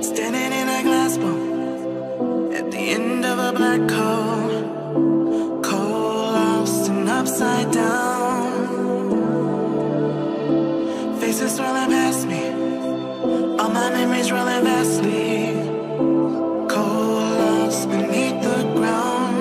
Standing in a glass bowl at the end of a black hole, cold, lost and upside down. Faces swirling past me, all my memories rolling vastly, cold, lost beneath the ground.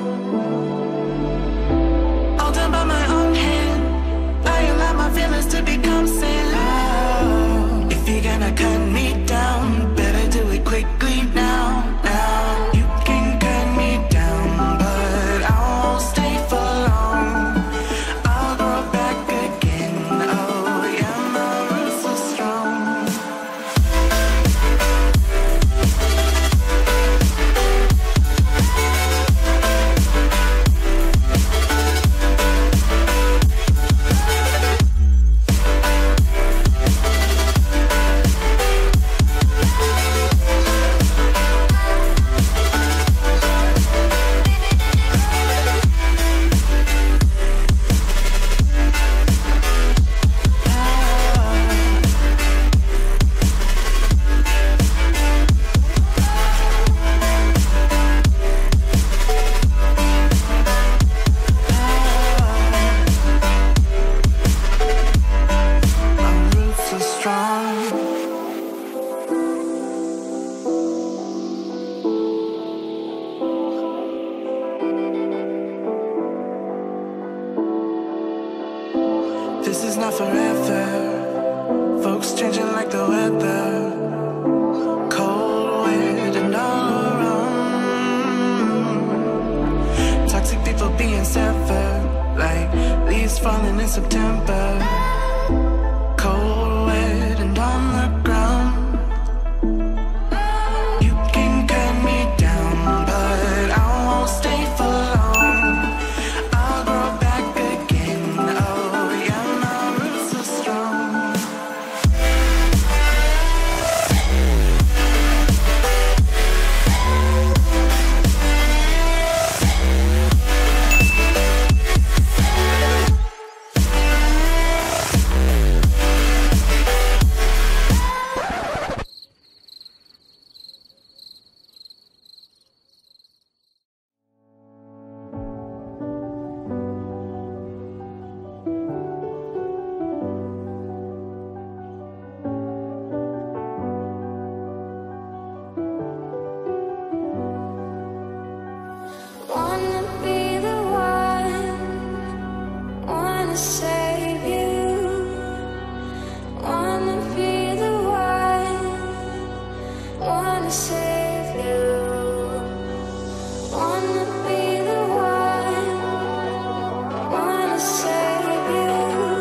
All done by my own hand, I allow my feelings to become sand. If you're gonna cut me down, better do it quickly now. You can cut me down, but I won't stay for long. I'll grow back again, oh yeah, my roots are strong. This is not forever. Folks changing like the weather, cold, wet, and all around. Toxic people being severed, like leaves falling in September, cold, wet, and on the ground. You can cut me down, but I won't stay for long. I'll grow back again, oh yeah, my roots are strong. Wanna be the one, wanna save you. Wanna be the one, wanna save you. Wanna be the one, wanna save you.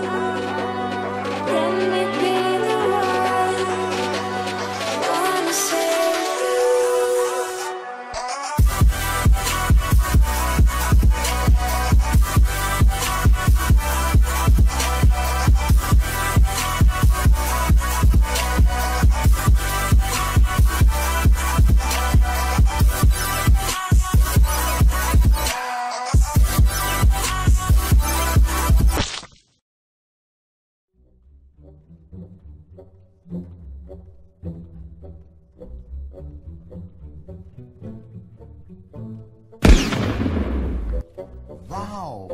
Let me be the one, wanna save you. Wow.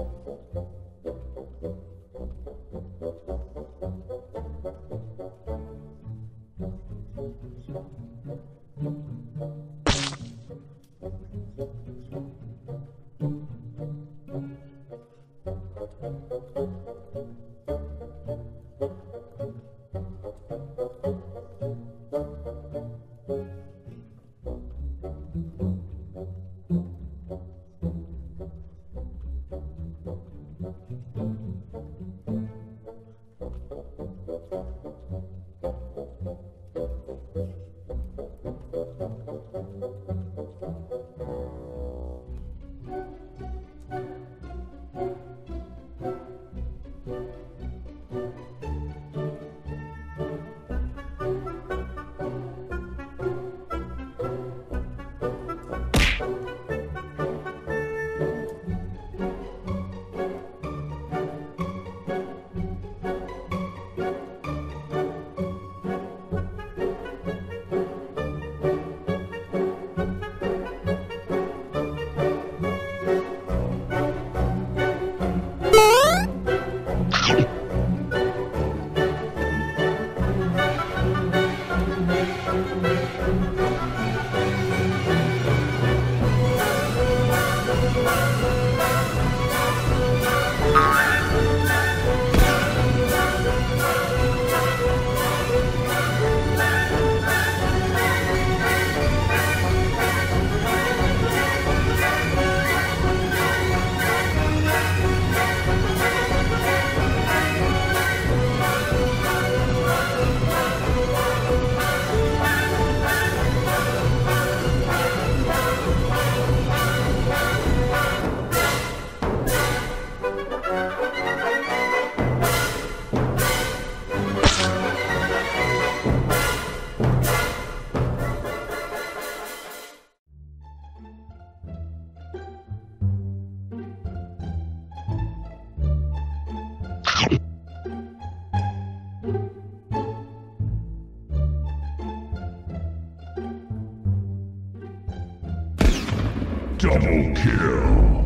Double kill.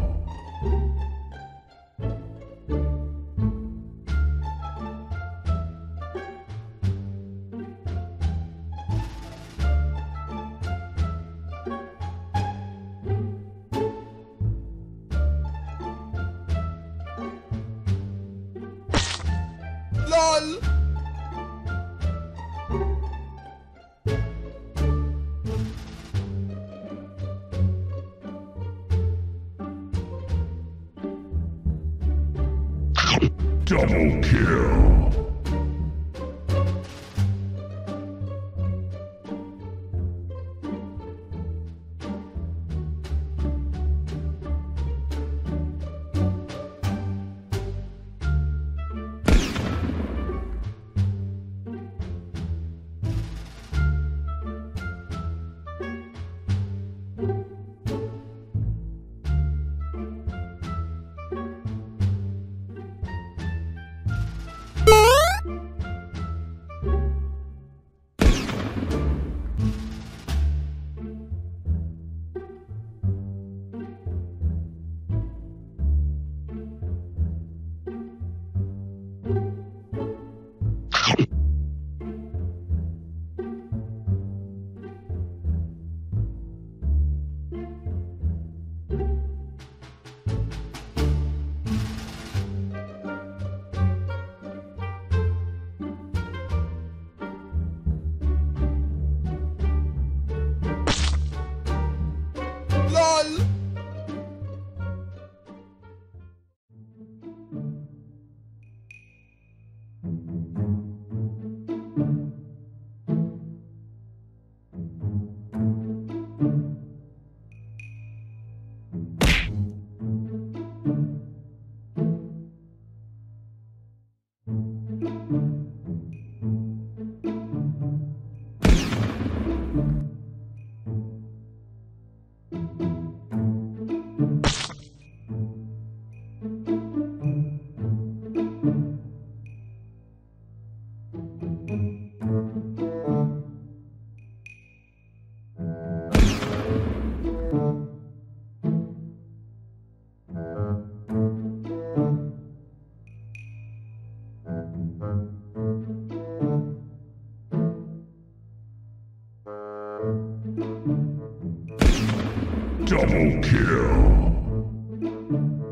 LOL. Double kill. LOL. Double kill.